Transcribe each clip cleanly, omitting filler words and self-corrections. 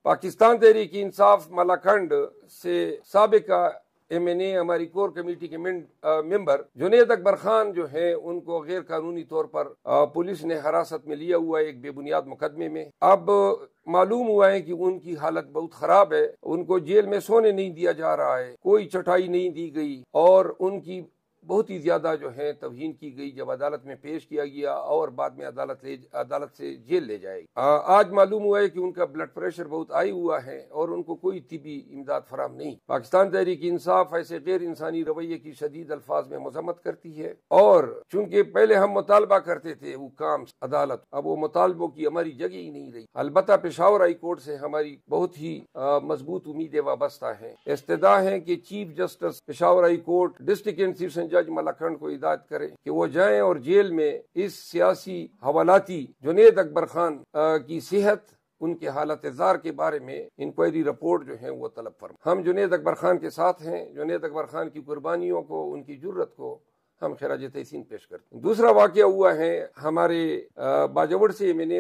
پاکستان تحریک انصاف ملاکنڈ سے سابقہ MNA ہماری کور کمیٹی کے ممبر جنید اکبر خان جو ہیں ان کو غیر قانونی طور پر پولیس نے حراست میں لیا ہوا ہے ایک بے بنیاد مقدمے میں۔ اب معلوم ہوا ہے کہ ان کی حالت بہت خراب ہے، ان کو جیل میں سونے نہیں دیا جا رہا ہے، کوئی چٹائی نہیں دی گئی اور ان کی بہت ہی زیادہ جو ہے توہین کی گئی جب عدالت میں پیش کیا گیا اور بعد میں عدالت سے جیل لے جائے گی۔ آج معلوم ہوا ہے کہ ان کا بلڈ پریشر بہت ہائی ہوا ہے اور ان کو کوئی طبی امداد فراہم نہیں۔ پاکستان تحریک انصاف ایسے غیر انسانی رویے کی شدید الفاظ میں مذمت کرتی ہے، اور چونکہ پہلے ہم مطالبہ کرتے تھے وہ کام عدالت، اب وہ مطالبوں کی ہماری جگہ ہی نہیں رہی۔ البتہ پشاور ہائی کورٹ سے ہماری بہت ہی مضبوط امیدیں وابستہ ہیں۔ استدعا ہے کہ chief justice Peshawar high court district and session جج ملاکنڈ کو ہدایت کرے کہ وہ جائیں اور جیل میں اس سیاسی حوالاتی جنید اکبر خان کی صحت، ان کے حالت زار کے بارے میں انکوائری رپورٹ جو ہے وہ طلب فرمائیں۔ ہم جنید اکبر خان کے ساتھ ہیں، جنید اکبر خان کی قربانیوں کو، ان کی جرت کو ہم خراج تحسین پیش کرتے ہیں۔ دوسرا واقعہ ہوا ہے ہمارے باجوڑ سے MNA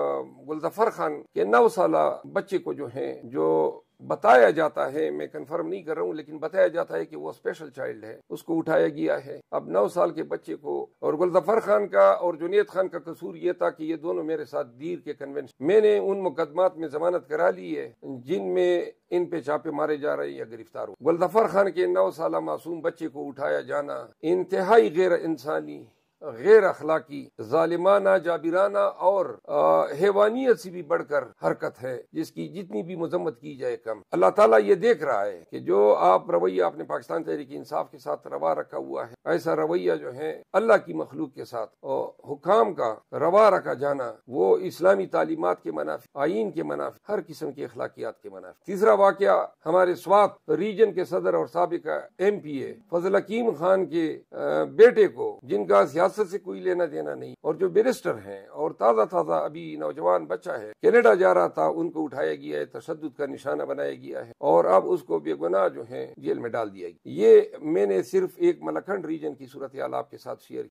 گلظفر خان کے 9 سالہ بچے کو جو ہے، جو بتایا جاتا ہے، میں کنفرم نہیں کر رہا ہوں لیکن بتایا جاتا ہے کہ وہ اسپیشل چائلڈ ہے، اس کو اٹھایا گیا ہے۔ اب 9 سال کے بچے کو، اور گلظفر خان کا اور جنید خان کا قصور یہ تھا کہ یہ دونوں میرے ساتھ دیر کے کنونشن، میں نے ان مقدمات میں ضمانت کرا لی ہے جن میں ان پہ چھاپے مارے جا رہے یا گرفتار ہو۔ گلظفر خان کے 9 سالہ معصوم بچے کو اٹھایا جانا انتہائی غیر انسانی، غیر اخلاقی، ظالمانہ، جابرانہ اور حیوانیت سے بھی بڑھ کر حرکت ہے، جس کی جتنی بھی مذمت کی جائے کم۔ اللہ تعالیٰ یہ دیکھ رہا ہے کہ جو رویہ آپ نے پاکستان تحریک انصاف کے ساتھ روا رکھا ہوا ہے، ایسا رویہ جو ہے اللہ کی مخلوق کے ساتھ اور حکام کا روا رکھا جانا، وہ اسلامی تعلیمات کے منافی، آئین کے منافی، ہر قسم کی اخلاقیات کے منافی۔ تیسرا واقعہ ہمارے سوات ریجن کے صدر اور سابقہ MPA فضل حکیم خان کے بیٹے کو، جن کا سیاست سے کوئی لینا دینا نہیں اور جو بیرسٹر ہیں اور تازہ ابھی نوجوان بچہ ہے، کینیڈا جا رہا تھا، ان کو اٹھایا گیا ہے، تشدد کا نشانہ بنایا گیا ہے اور اب اس کو بے گناہ جو ہے جیل میں ڈال دیا گیا۔ یہ میں نے صرف ایک ملاکنڈ ریجن کی صورتحال آپ کے ساتھ شیئر